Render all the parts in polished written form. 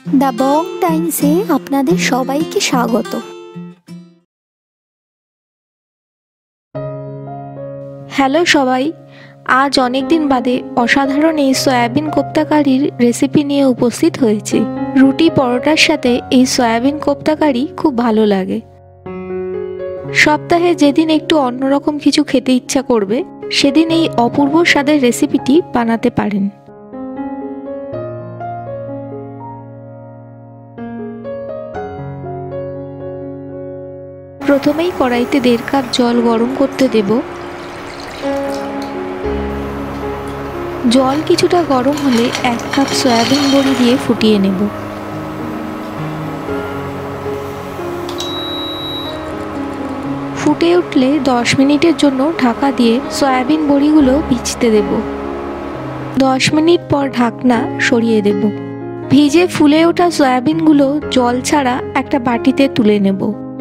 The Bong টাইমসে আপনাদের সবাইকে স্বাগত। হ্যালো সবাই, আজ অনেক দিন বাদে অসাধারণ এই সয়াবিন কোপ্তা কারির রেসিপি নিয়ে উপস্থিত হয়েছি। রুটি পরোটার সাথে এই সয়াবিন কোপ্তা কারি খুব ভালো লাগে। সপ্তাহে যেদিন একটু অন্যরকম কিছু খেতে ইচ্ছা করবে সেদিন এই অপূর্ব স্বাদের রেসিপিটি বানাতে পারেন। প্রথমেই কড়াইতে 1.5 কাপ জল গরম করতে দেব। জল কিছুটা গরম হলে 1 কাপ সয়াবিন বড়ি দিয়ে ফুটিয়ে নেব। ফুটে উঠলে 10 মিনিটের জন্য ঢাকা দিয়ে সয়াবিন বড়িগুলো ভিজতে দেব। 10 মিনিট পর ঢাকনা সরিয়ে দেব। ভিজে ফুলে ওঠা সয়াবিনগুলো জল ছাড়া একটা বাটিতে তুলে নেব।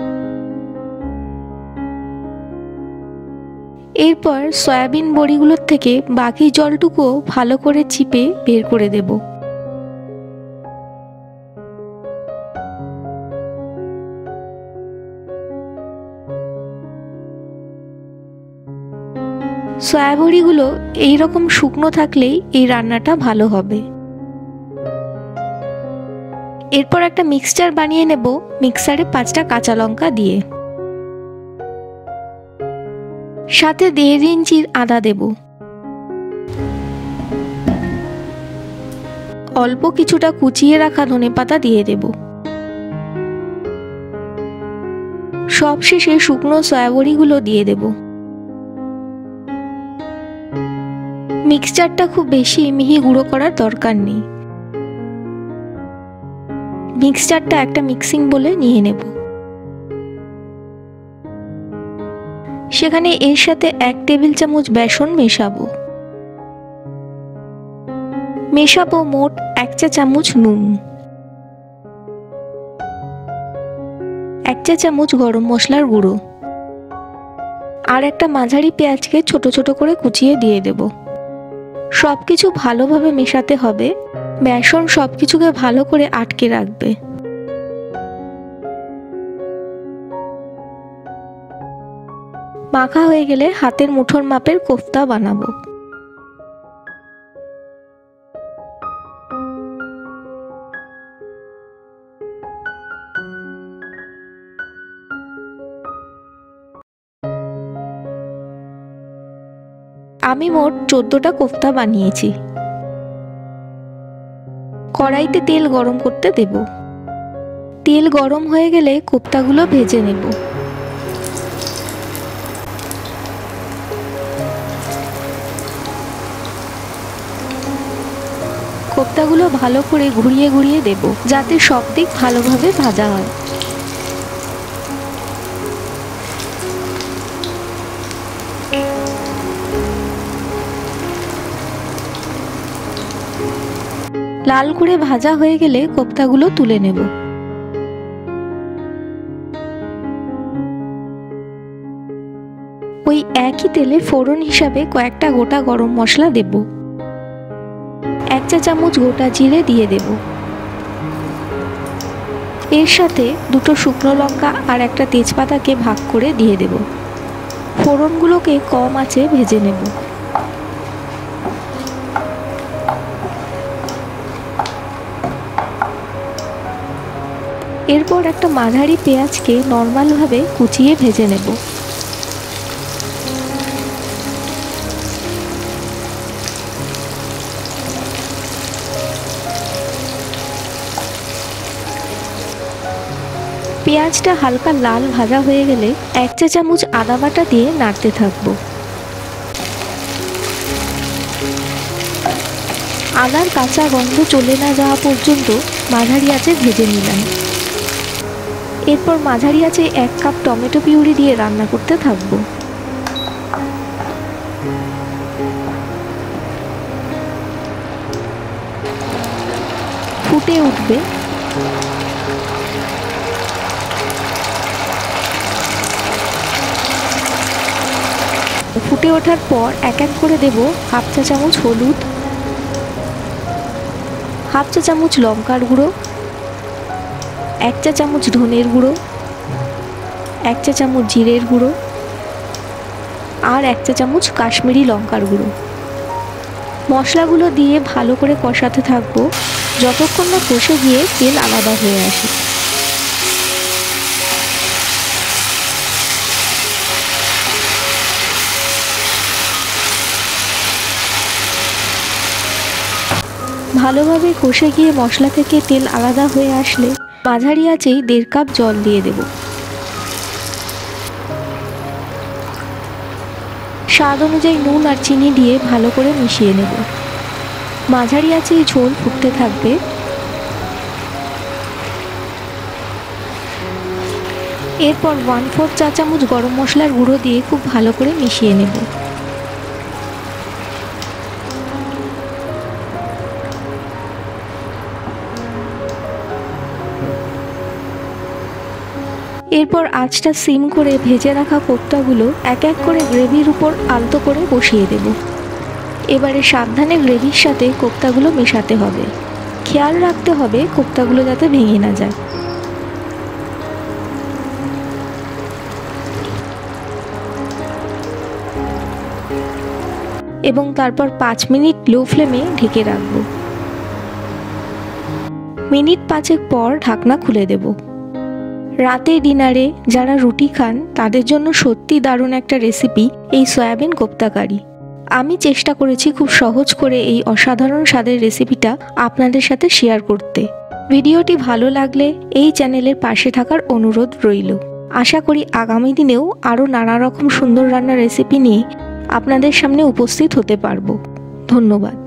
এরপর সয়াবিন বড়িগুলোর থেকে বাকি জলটুকুও ভালো করে চিপে বের করে দেব। সয়া বড়িগুলো এইরকম শুকনো থাকলেই এই রান্নাটা ভালো হবে। এরপর একটা মিক্সচার বানিয়ে নেব মিক্সারে 5টা কাঁচা লঙ্কা দিয়ে। সাথে 1.5 ইঞ্চির আদা দেব। অল্প কিছুটা কুচিয়ে রাখা ধনেপাতা দিয়ে দেব। সবশেষে শুকনো সয়াবড়িগুলো দিয়ে দেব। মিক্সচারটা খুব বেশি মিহি গুঁড়ো করার দরকার নেই। মিক্সচারটা একটা মিক্সিং বলে নিয়ে নেব। সেখানে এর সাথে 1 টেবিল চামচ বেসন মেশাবো মোট 1 চা চামচ নুন, 1 চা চামচ গরম মশলার গুঁড়ো আর একটা মাঝারি পেঁয়াজকে ছোট ছোট করে কুচিয়ে দিয়ে দেব। সবকিছু ভালোভাবে মেশাতে হবে। বেসন সবকিছুকে ভালো করে আটকে রাখবে। মাখা হয়ে গেলে হাতের মুঠোর মাপের কোফতা বানাবো। আমি মোট 14টা কোফতা বানিয়েছি। কড়াইতে তেল গরম করতে দেব। তেল গরম হয়ে গেলে কোফতাগুলো ভেজে নেব। কোফতাগুলো ভালো করে ঘুরিয়ে ঘুরিয়ে দেব যাতে সব দিক ভালোভাবে ভাজা হয়। লাল করে ভাজা হয়ে গেলে কোফতাগুলো তুলে নেব। ওই একই তেলে ফোড়ন হিসাবে কয়েকটা গোটা গরম মশলা দেব। 1 চা চামচ গোটা জিরে দিয়ে দেব। এর সাথে 2টো শুকনো লঙ্কা আর একটা তেজপাতাকে ভাগ করে দিয়ে দেব। ফোড়নগুলোকে কম আঁচে ভেজে নেব। এরপর একটা মাঝারি পেঁয়াজকে নর্মালভাবে কুচিয়ে ভেজে নেব। পেঁয়াজটা হালকা লাল ভাজা হয়ে গেলে 1 চা চামচ আদা বাটা দিয়ে নাড়তে থাকবো। আদার কাঁচা গন্ধ চলে না যাওয়া পর্যন্ত মাঝারি আঁচে ভেজে নিলাম। এরপর মাঝারি আঁচে 1 কাপ টমেটো পিউরি দিয়ে রান্না করতে থাকবো। ফুটে উঠবে। ফুটে ওঠার পর এক এক করে দেব 1/2 চা চামচ হলুদ, 1/2 চা চামচ লঙ্কার গুঁড়ো, 1 চা চামচ ধনের গুঁড়ো, 1 চা চামচ জিরের গুঁড়ো আর 1 চা চামচ কাশ্মীরি লঙ্কার গুঁড়ো। মশলাগুলো দিয়ে ভালো করে কষাতে থাকবো যতক্ষণ না কষে গিয়ে তেল আলাদা হয়ে আসে। ভালোভাবে কষে গিয়ে মশলা থেকে তেল আলাদা হয়ে আসলে মাঝারি আঁচেই 1.5 কাপ জল দিয়ে দেব। স্বাদ অনুযায়ী নুন আর চিনি দিয়ে ভালো করে মিশিয়ে নেব। মাঝারি আঁচেই ঝোল ফুটতে থাকবে। এরপর 1/4 চা চামচ গরম মশলার গুঁড়ো দিয়ে খুব ভালো করে মিশিয়ে নেব। এরপর আঁচটা সিম করে ভেজে রাখা কোপ্তাগুলো এক এক করে গ্রেভির উপর আলতো করে বসিয়ে দেব। এবারে সাবধানে গ্রেভির সাথে কোপ্তাগুলো মেশাতে হবে। খেয়াল রাখতে হবে কোপ্তাগুলো যাতে ভেঙে না যায়। এবং তারপর 5 মিনিট লো ফ্লেমে ঢেকে রাখবো। মিনিট 5 পর ঢাকনা খুলে দেব। রাতে ডিনারে যারা রুটি খান তাদের জন্য সত্যি দারুণ একটা রেসিপি এই সয়াবিন কোপ্তা কারি। আমি চেষ্টা করেছি খুব সহজ করে এই অসাধারণ স্বাদের রেসিপিটা আপনাদের সাথে শেয়ার করতে। ভিডিওটি ভালো লাগলে এই চ্যানেলের পাশে থাকার অনুরোধ রইল। আশা করি আগামী দিনেও আরও নানা রকম সুন্দর রান্নার রেসিপি নিয়ে আপনাদের সামনে উপস্থিত হতে পারবো। ধন্যবাদ।